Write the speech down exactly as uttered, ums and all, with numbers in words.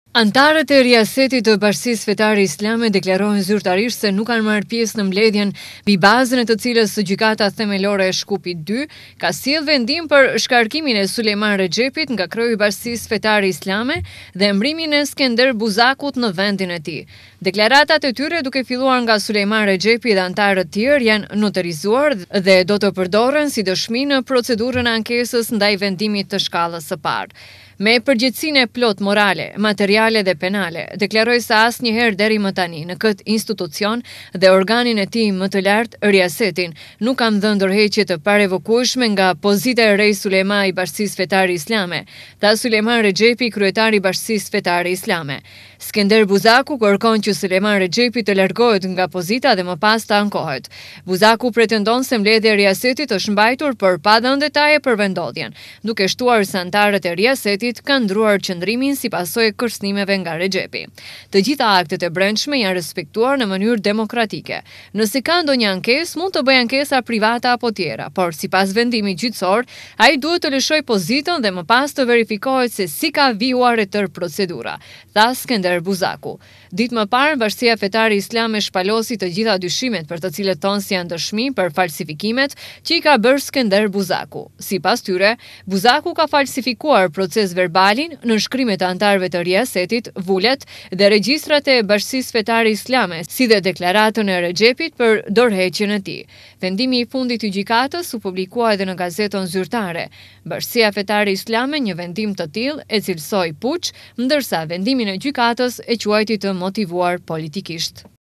Antarët e riasetit të Bashkisë Fetare Islame deklarojnë zyrtarisht se nuk kanë marrë pjesë në mbledhjen mbi bazën e të cilës gjykata themelore e Shkupit dy ka sjellë vendim për shkarkimin e Sulejman Rexhepit nga kreu i Bashkisë Fetare Islame dhe emërimin e Skender Buzakut në vendin e tij. Deklaratat e tyre, duke filluar nga Sulejman Rexhepi dhe antarët tjerë, janë noterizuar dhe do të përdoren si dëshmi në procedurën e ankesës ndaj vendimit të shkallës së parë. Me përgjegjësinë e plot morale, materiale dhe penale, deklaroi se asnjëherë deri më tani në këtë institucion dhe organin e tij më të lartë, riasetin, nuk kam dhënë ndërheqje të parevokueshme nga pozita e Rej Sulejma i Bashkisë Fetare Islame, tha Sulejman Rexhepi, kryetari i Bashkisë Fetare Islame. Skender Buzaku kërkon që Sulejman Rexhepi të largohet nga pozita dhe më pas të ankohet. Buzaku pretendon se mbledhja e riasetit është mbajtur për pa dhënë detaje për vendodhjen, duke shtuar se antarët e riasetit kanë ndruar qëndrimin si pasojë kërcënimeve nga Rexhepi. Të gjitha aktet e brendshme janë respektuar në mënyrë demokratike. Nëse ka ndonjë ankesë, mund të bëjë ankesa private apo tjera, por sipas vendimit gjyqësor, ai duhet të lëshojë pozitën dhe më pas të verifikohet se si ka vijuar e tërë procedura, tha Skender Buzaku. Ditë më parë, Bashkia Fetare Islame shpalosi të gjitha dyshimet për të cilët thonë si janë dëshmi për falsifikimet që i ka bërë Skender Buzaku. Sipas tyre, Buzaku ka falsifikuar proces verbalin në shkrimet e antarëve të riasetit, vulet dhe regjistrat e Bashkisë Fetare Islame, si dhe deklaratën e Rexhepit për dorëheqjen e tij. Vendimi i fundit i gjykatës u publikua edhe në gazetën zyrtare. Bashkia Fetare Islame një vendim të tillë e cilësoi puç, ndërsa vendimin e gjykatës e quajti të motivuar politikisht.